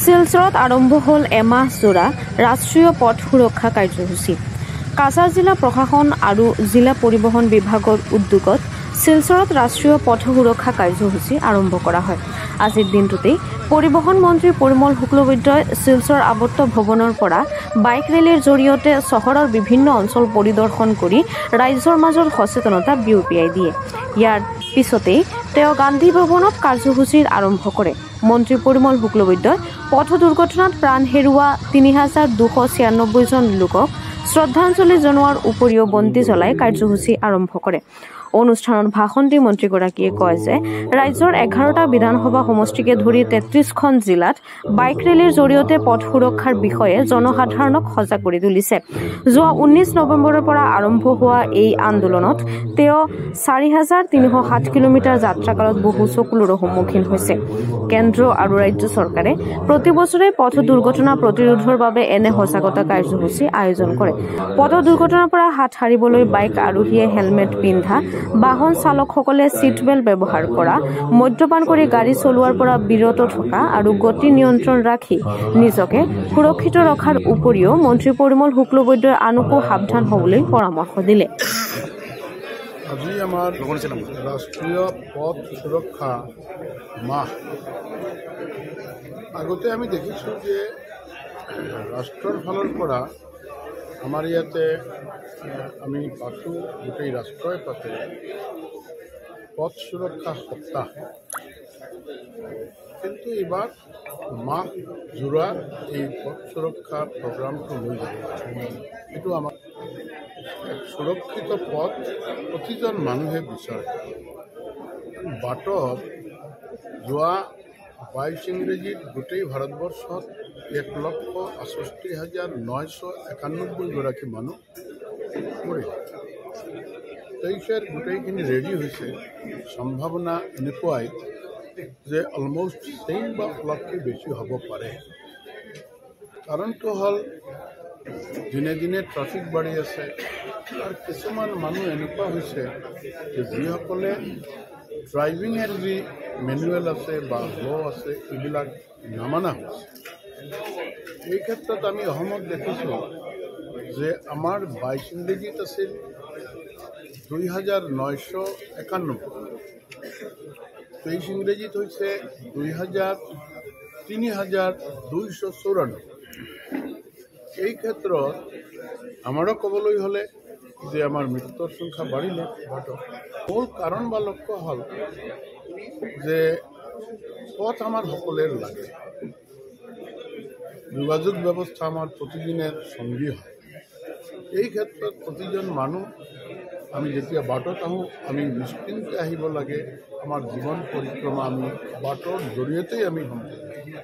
শিলচৰত আৰম্ভ হ'ল এমাহজোৰা ৰাষ্ট্ৰীয় পথ সুৰক্ষা কাৰ্যসূচী। কাছাৰ জিলা প্ৰশাসন আৰু জিলা পৰিবহণ বিভাগৰ উদ্যোগত শিলচৰত ৰাষ্ট্ৰীয় পথ সুৰক্ষা কাৰ্যসূচী আৰম্ভ কৰা হয়। আজিৰ দিনটোতেই পৰিবহণ মন্ত্ৰী পৰিমল শুক্লবৈদ্যই শিলচৰ আৱদ্ধ ভৱনৰ পৰা বাইক ৰেলীৰ জৰিয়তে চহৰৰ বিভিন্ন অঞ্চল পৰিদৰ্শন কৰি ৰাইজৰ মাজত সচেতনতা বিয়পিয়াই দিয়ে। ইয়াৰ পিছতেই তেওঁ গান্ধী ভৱনত কাৰ্যসূচীৰ আৰম্ভ কৰে। মন্ত্ৰী পৰিমল শুক্লবৈদ্যই পথ দুৰ্ঘটনাত প্ৰাণ হেৰুওৱা ৩,২৯৬ জন লোকক শ্ৰদ্ধাঞ্জলি জনোৱাৰ উপৰিও বন্তি জ্বলাই কাৰ্যসূচী আৰম্ভ কৰে। অনুষ্ঠানত ভাষণ দি মন্ত্ৰীগৰাকীয়ে কয় যে ৰাজ্যৰ ১১টা বিধানসভা সমষ্টিকে ধৰি ৩৩খন জিলাত বাইক ৰেলীৰ জৰিয়তে পথ সুৰক্ষাৰ বিষয়ে জনসাধাৰণক সজাগ কৰি তুলিছে। যোৱা ১৯ নৱেম্বৰৰ পৰা আৰম্ভ হোৱা এই আন্দোলনত তেওঁ ৪,৩০৭ কিলোমিটাৰ যাত্ৰাকালত বহু চকুলোৰো সন্মুখীন হৈছে। কেন্দ্ৰ আৰু ৰাজ্য চৰকাৰে প্ৰতি বছৰে পথ দুৰ্ঘটনা প্ৰতিৰোধৰ বাবে এনে সজাগতা কাৰ্যসূচী আয়োজন কৰে। পথ দুৰ্ঘটনাৰ পৰা হাত সাৰিবলৈ বাইক আৰোহীয়ে হেলমেট পিন্ধা, বাহন চালকসকলে চিট বেল্ট ব্যৱহাৰ কৰা, মদ্যপান কৰি গাড়ী চলোৱাৰ পৰা বিৰত থকা আৰু গতি নিয়ন্ত্ৰণ ৰাখি নিজকে সুৰক্ষিত ৰখাৰ উপৰিও মন্ত্ৰী পৰিমল শুক্লবৈদ্যই আনকো সাৱধান হ'বলৈ পৰামৰ্শ দিলে। আজি আমাৰ ৰাষ্ট্ৰীয় পথ সুৰক্ষা মাহ। আগতে আমি দেখিছোঁ যে ৰাষ্ট্ৰৰ ফালৰ পৰা আমাৰ ইয়াতে আমি পাতো, গোটেই ৰাষ্ট্ৰই পাতে পথ সুৰক্ষা সপ্তাহ। কিন্তু এইবাৰ মাহ জোৰা এই পথ সুৰক্ষা প্ৰগ্ৰামটো লৈ যাব। এইটো আমাৰ সুৰক্ষিত পথ প্ৰতিজন মানুহে বিচাৰে। বাটত যোৱা ২২ ইংৰেজীত গোটেই ভাৰতবৰ্ষত ১,৬৮,৯৯১ মানুহ মৰিল। ২৩ গোটেইখিনি ৰেডি হৈছে। সম্ভাৱনা এনেকুৱাই যে অলমষ্ট ছেইম বা অলপকৈ বেছি হ'ব পাৰে। কাৰণটো হ'ল দিনে দিনে ট্ৰাফিক বাঢ়ি আছে আৰু কিছুমান মানুহ এনেকুৱা হৈছে যে যিসকলে ড্ৰাইভিঙৰ যি মেনুৱেল আছে বা ল' আছে এইবিলাক নামানা হৈছে। এই ক্ষেত্ৰত আমি অসমত দেখিছোঁ যে আমাৰ ২২ ইংৰেজীত আছিল ২,৯৯১, ২৩ ইংৰেজীত হৈছে ৩,২৯৪। এই ক্ষেত্ৰত আমাৰো ক'বলৈ হ'লে যে আমাৰ মৃত্যুৰ সংখ্যা বাঢ়িলে। মূল কাৰণ বা লক্ষ্য হ'ল যে পথ আমাৰ সকলোৰে লাগে। যোগাযোগ ব্যৱস্থা আমাৰ প্ৰতিদিনের সঙ্গী হয়। এই ক্ষেত্ৰত প্ৰতিজন মানুহ আমি যেতিয়া বাটত আহোঁ আমি নিশ্চিন্তে আহিব লাগে। আমাৰ জীৱন পৰিক্ৰমা আমি বাটৰ জৰিয়তেই আমি সম্পূৰ্ণ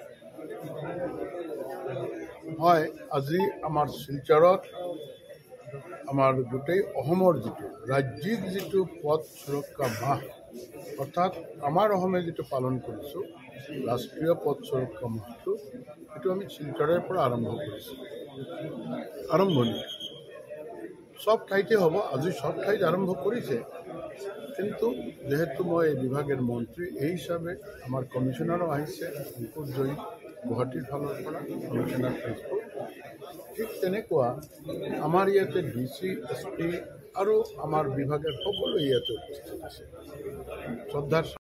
হয়। আজি আমাৰ শিলচৰত আমাৰ গোটেই অসমৰ যিটো ৰাজ্যিক যিটো পথ সুৰক্ষা মাহ, অৰ্থাৎ আমাৰ অসমে যিটো পালন কৰিছোঁ ৰাষ্ট্ৰীয় পথ সুৰক্ষা মাহটো, এইটো আমি শিলচৰৰ পৰা আৰম্ভ কৰিছোঁ। আৰম্ভণি সব ঠাইতে হ'ব। আজি সব ঠাইত আৰম্ভ কৰিছে, কিন্তু যেহেতু মই এই বিভাগের মন্ত্রী এই হিসাবে আমার কমিশনারও আহিছে, অঙ্কুর জয়ী গুৱাহাটীৰ ফালৰ পৰা কমিশনাৰ ট্ৰান্সপোর্ট। ঠিক তেনেকুৱা আমাৰ ইয়াতে DC, SP আৰু আমাৰ বিভাগের সকলো ইয়াতে উপস্থিত আছে। শ্ৰদ্ধাৰ